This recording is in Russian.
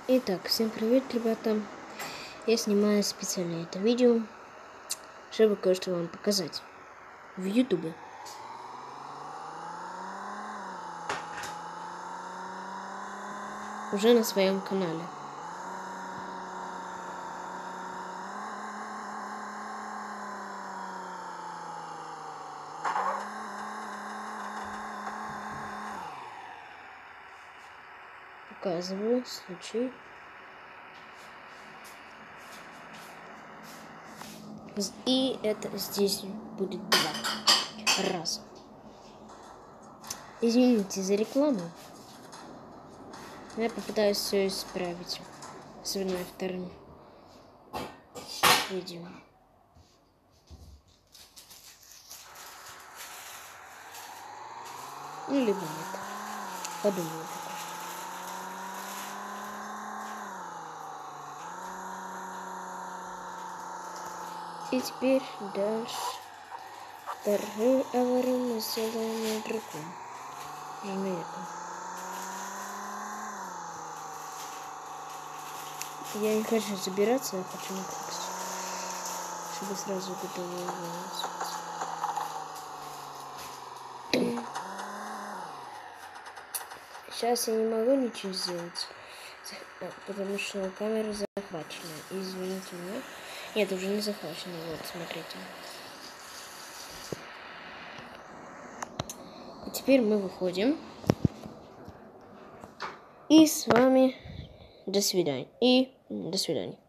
Итак, всем привет, ребята. Я снимаю специально это видео, чтобы кое-что вам показать в ютубе. Уже на своем канале. Показываю случай. И это здесь будет 2 раза. Извините за рекламу. Я попытаюсь все исправить. Особенно на втором видео. Ну, либо нет. Подумаю пока что. И теперь дальше вторую аварию мы сделаем на другом. Я не хочу забираться, я хочу напрягаться, чтобы сразу готово выносить. Сейчас я не могу ничего сделать, потому что камера захвачена. Извините меня. Нет, уже не захвачена. Вот, смотрите. И теперь мы выходим. И с вами до свидания. И до свидания.